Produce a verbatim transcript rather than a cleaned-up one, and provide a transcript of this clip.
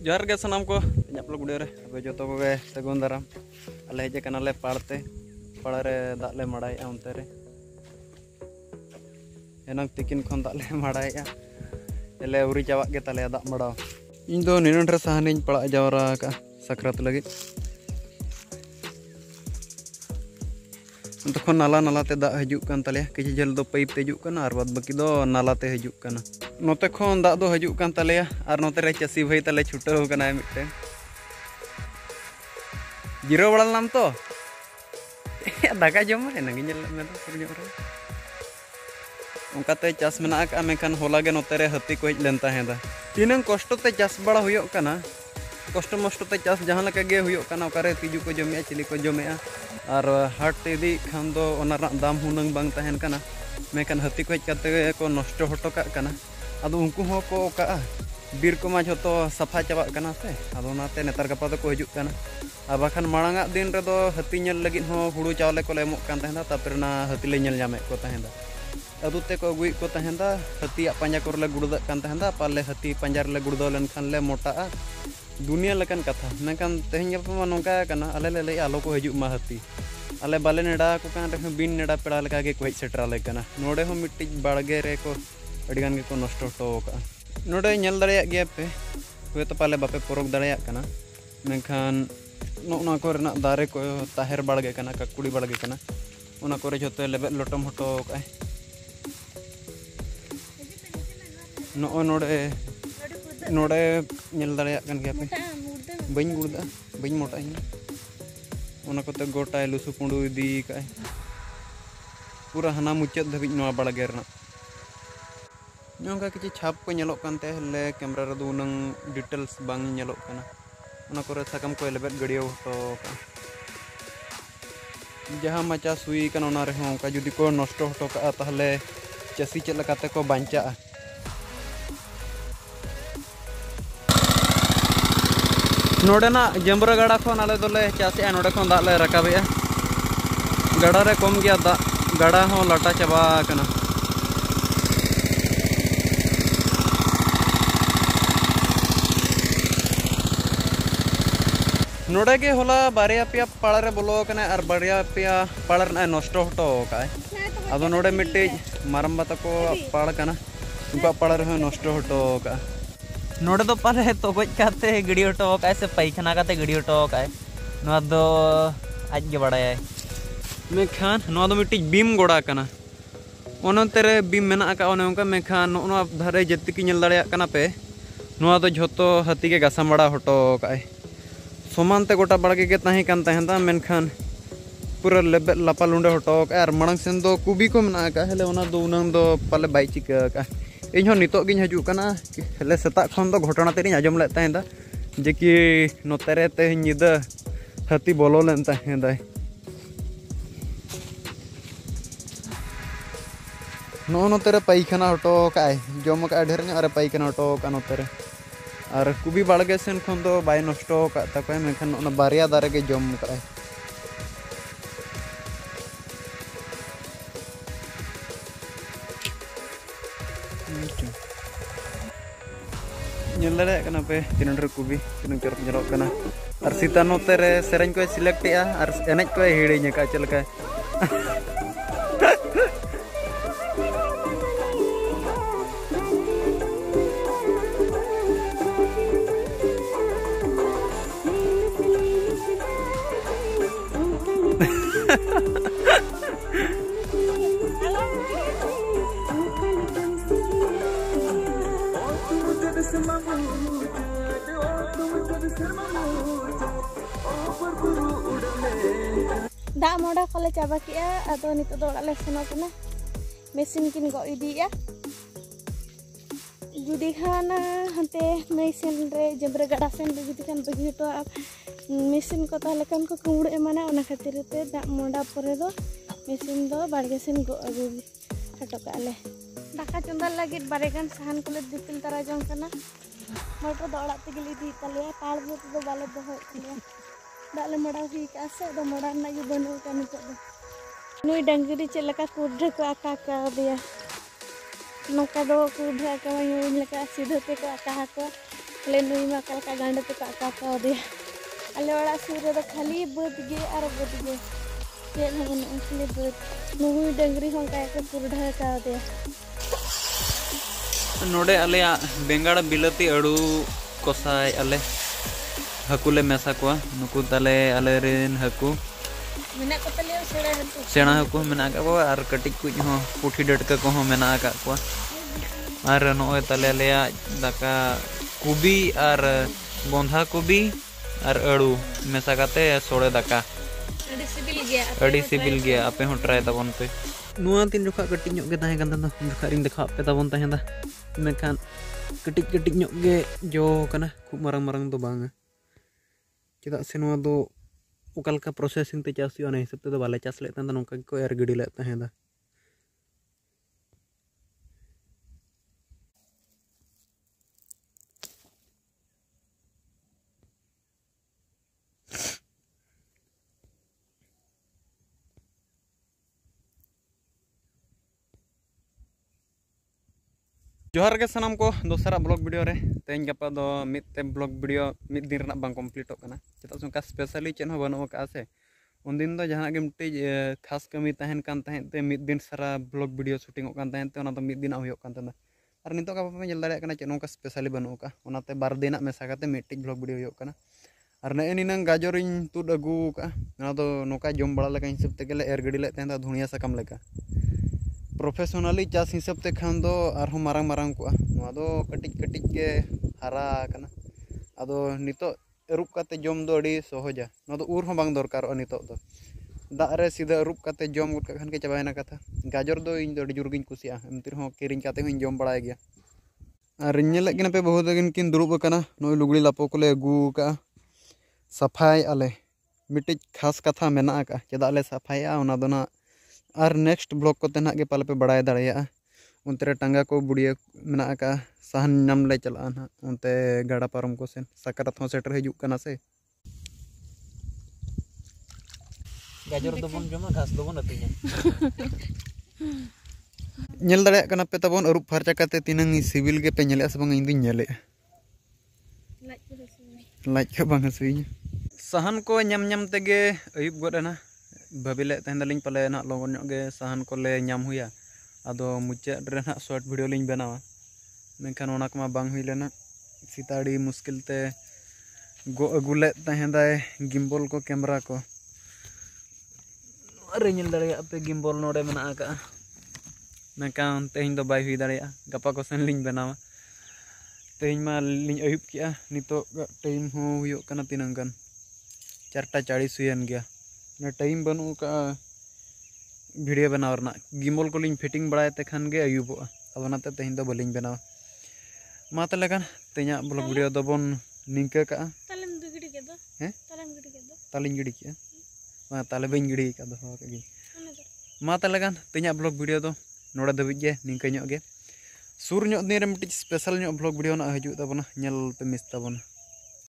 जोहार के सानाम को इᱧᱟᱹᱜ ᱵᱞᱚᱜ ᱨᱮ ᱟᱯᱮ ᱡᱚᱛᱚ ᱠᱚᱜᱮ ᱥᱟᱹᱜᱩᱱ ᱫᱟᱨᱟᱢ ᱟᱞᱮ ᱦᱮᱡ ᱟᱠᱟᱱᱟᱞᱮ ᱯᱟᱲᱛᱮ ᱯᱟᱲᱟ ᱨᱮ ᱫᱟᱜ ᱞᱮ ᱢᱟᱲᱟᱭᱮᱜᱼᱟ ᱚᱱᱛᱮ ᱨᱮ ᱮᱱᱟᱝ ᱛᱤᱠᱤᱱ ᱠᱷᱚᱱ ᱫᱟᱜ ᱞᱮ ᱢᱟᱲᱟᱭᱮᱜᱼᱟ ᱮᱞᱮ ᱩᱨᱤ ᱪᱟᱵᱟᱜ ᱜᱮ ᱛᱟᱞᱮᱭᱟ ᱫᱟᱜ ᱢᱟᱲᱟᱣ ᱤᱧ ᱫᱚ ᱱᱤᱱᱟᱹᱰ ᱨᱮ ᱥᱟᱦᱟᱱᱤᱧ ᱯᱟᱲᱟᱜ ᱡᱟᱣᱨᱟ ᱟᱠᱟᱜᱼᱟ ᱥᱟᱠᱨᱟᱛ ᱞᱟᱹᱜᱤᱫ तखन नाला नाला ते दाग हजूक कान ताले किछि झेल दो पाइप ते हजूक काना और बाद बाकी दो नाला ते हजूक काना नोते खन दाग दो हजूक कान ताले और नोते रे चासी भाई ताले छुटाव काना मिटे जिरो बड़ाल नाम तो दाका जम है नंगी झेल में तो सुर रे उनकाते चास मेना का मेखान होला गे नोते रे हती को हज लेन ताहेदा तीनंग कष्ट ते चास बड़ा हुयो काना कष्ट मष्ट ते चास जहां लका गे हुयो काना ओकारे तिजु को जमे चिली को जमे और हाट ते दी खान दो ओनारा दाम हुनंग बांग तहन काना मेखान हती को हज काते को नष्ट हटो का काना आदो उनको हो को का बीर को मा जतो सफा चाबा काना से आदो नाते नेतार गपा दो को हजूक काना आ बाखान मांगा दिन रे दो हती नेल लगित हो हुड़ू चावले को ले एमोक कान तहना तापर ना हती ले नेल जामे को तहना अदु ते को गुई को तहना हती पांजा को ले गुड़दा कान तहना पाले हती पांजार ले गुड़दो लेन खान ले मोटा दुनिया लकन कथा मेखान तेहन गपा नोका काना आले ले ले आलो को हजूक मा हती आले बाले नेड़ा को कान रे बिन नेड़ा पेड़ा लका गे को हज सेटराले काना नोडे हो मिट्टी बाड़गे रे को अडिगान गे को नष्ट हटो का नोडे नेल दड़ेया गया पे वे तो पाले बापे परक दड़ेया काना मेखान नोना को रेना दारे को ताहेर बाड़गे काना ककुड़ी बाड़गे काना ओना को रे जतो लेबे लोटम हटो का नो नोडे नोडे नेल दड़ेया कान गया पे बइन गुड़दा बइन मोटा इन ओना कोते गोटा लुसु पुंडू इदी का पूरा हना मुचाद धबिज नोआ बाड़गे रेना नोंका किछि छाप को नेलोक कानते ले कैमरा रे दो नंग डिटेल्स बांग नेलोक काना ओना कोरे साकम को लेबेट गड़ियो तो का जहां माचा सुई कान ओना रे हों का जुदी को नष्ट हटो का ताहले चासी चेल लकाते को बांचा नोडेना जंबरा गाड़ा खन आले दोले चासे नोडे खन दाग ले रकाबेया गाड़ा रे कम गया दाग गाड़ा हो लाटा चाबा कना नोडे के होला बारिया पिया पाड़ा रे बोलो कने और बारिया पिया पाड़ा रे नष्ट हटो का आदो नोडे मिट्टी मारम्बा तको पाड़ कना उनका पाड़ा रे नष्ट हटो का नोडे तो पाले तो गज काते गिड़ी हटो का से पैखाना काते गिड़ी हटो का नोआ दो आज गे बड़ाय मेखान नोआ दो मिट्टी बीम गोड़ा कना ओनते रे बीम मेना का ओने उनका मेखान नोआ धारे जति की नेल दाड़ेया कना पे नोआ दो झोतो हती के गासाम बड़ा हटो का समानते गोटा बाड़गे के ताही कान तहंदा मेनखान पूरा लेबे लापा लुंडे हटो का और मांग सेन दो कुबी को मेना का हेले ओना दो उनंग दो पाले बाई चिका का इन नितो गिन हजू कना हेले सेता खन दो घटना तेरी आजम ले तहंदा जे कि नोते रे ते निदा हती बोलो लेन तहंदा नो नोते रे पैखाना हटो का जम का ढेर ने अरे पैखाना हटो का नोते रे और कुबी बाड़गे सेन खन दो बाय नष्ट का तको मेखान ओना बारिया दारे के जम का पे तीन कुबी तीन चरक जलोक और सीता नोते रे सेरें को सिलेक्ट और एनेज को हिड़ी का चलका दा मोड़ा कोले चाबा किया आदो नितो दो ओड़ाले सेनो कना मेसिन किन गो इदिया जुदी खाना हंते मेसिन रे जबरे गाड़ा सेन रे जुदी खान बगी तो मेसिन को ताले कान को कुंबड़ एमाना ओना खातिर ते दा मोड़ा परे दो मेसिन दो बाड़गे सेन गो अगु हटो काले दाका चंदा लागित बारे गान साहान कोले दिपिल तारा जंग कना मोटर दो ओड़ा ते गिली दी ताले पाल दो तो बाले दो होय दाले मड़ा हुई का से दो मड़ा ना ये बनो का नितो दो नुई डंगरी चलका कुड्ढे को आका का दिया नोका दो कुड्ढे का यूं लका सीधे पे को आका को ले नुई मा कलका गांडे तो का का दे अले वाला सूर रे खाली बद गे और बद गे चेन हम खाली बद नुई डंगरी हों का के पूरा ढा का दे नोडे अले बेंगाड़ बिलाती अड़ू कोसाय अले हकुले मेसा को नुकु तले अले रेन हकु मेना को तले सेड़ा हकु सेना हकु मेना का को आर कटिक कुछ हो पुठी डटका को हो मेना का को आर नोय तले लेया दाका कुबी आर गोंधा कुबी आर अड़ू मेसा काते सोड़े दाका अड़ी सिबिल गया अड़ी सिबिल गया आपे हो ट्राई तबन पे नुआ तीन जोखा कटिक ᱧᱚᱜ गे ताहे कान दा जोखा रिंग देखा पे तबन ताहे दा मेखान कटिक कटिक ᱧᱚᱜ गे जो कना खूब मारंग मारंग दो बांग चेदा से नुआ दो ओकालका प्रोसेसिंग ते चास हुआ हिसाब ते बाले चास ले तांदा नोका को एर गिडी ले ताहे दा जोहार के सनाम को दोसरा ब्लॉग वीडियो रे तेज गपा दो मिदते ब्लॉग वीडियो मिद दिन रना बांग कंप्लीट होना चेता उनका स्पेशली चेन हो बनू का से उन दिन दो जहां के मिट्टी खास कमी तहन कान तहन ते मिद दिन सारा ब्लॉग वीडियो शूटिंग कान तहन ते ओना तो मिद दिन हुयो कान तहन और नितो का पे जल दाड़े kana चेन का स्पेशली बनू का ओनाते बार दिन मेसा काते मिट्टी ब्लॉग वीडियो हुयो काना और ने निनंग गाजरिन तुद अगू का ना तो नोका जम बड़ा लगा हिसाब ते गेले एर गडी ले तहन धुनिया सकम लेका प्रोफेशनली चास हिसाब ते खान दो और मारंग मारंग को नोआ दो कटिक कटिक के हारा कना अदो नितो रूप काते जम दो अड़ी सहजा नोआ दो उर हो बांग दरकार नितो दो दाग रे सीधा रूप काते जम गुट खान के चाबायना कथा गाजर दो इन दो अड़ी जुर गिन कुसिया एमतिर हो किरिंग काते हो जम बड़ाय गया और नेले किन पे बहुत दिन किन दुरुब कना नोय लुगड़ी लापो कोले अगू का सफाई आले मिटिज खास कथा मेना का चेदा ले सफाया ओना दो ना और नेक्स्ट ब्लॉग को तेना के पाले पे बड़ाय दाड़िया उनते टांगा को बुड़िया मेना का सहन नाम ले चला ना उनते गाड़ा पारम को सेन सकरात हो सेटर हिजुक कना से गाजर दो बन जमा घास दो बन अतिया नेल दाड़िया कना पे तबन अरुप फरचा काते तिनंग सिविल के पे नेले से बंग इन दिन नेले लाइक के बंग हसुई सहन को ñam ñam तेगे अयुब गडना भाविले तहन दलिंग पाले ना लगन गे सहन को ले नाम हुआ आदो मुचाद रे ना शॉर्ट वीडियो लिंग बनावा मेनखान ओना कमा बांग हुई लेना सीताड़ी मुश्किल ते गो अगुले तहन दाय गिम्बल को कैमरा को अरे नेल दाड़िया पे गिम्बल नोडे मेना का मेनखान तेहिं दो बाय हुई दाड़िया गपा को सेन लिंग बनावा तेहिं मा लिंग अयुब किया नितो टाइम हो हुयो कना तिनंगन चारटा चालीस हुयन गया ना टाइम बनू का वीडियो बनावरना गिम्बल को लिंग फिटिंग बड़ाय ते खान गे अयुबो अब नाते तेहिं दो बलिंग बनावा मा तले कान तेया ब्लॉग वीडियो दो बन निंका का तालेम दु गिडी के दो हैं तालेम गिडी के दो तालिंग गिडी के मा ताले बइन गिडी का दो हो के मा तले कान तेया ब्लॉग वीडियो दो नोडा दबिज गे निंका ᱧᱚᱜ गे सुर ᱧᱚᱜ दिन रे मिटिज स्पेशल ᱧᱚᱜ ब्लॉग वीडियो ना हजू ताबना नेल पे मिस ताबना।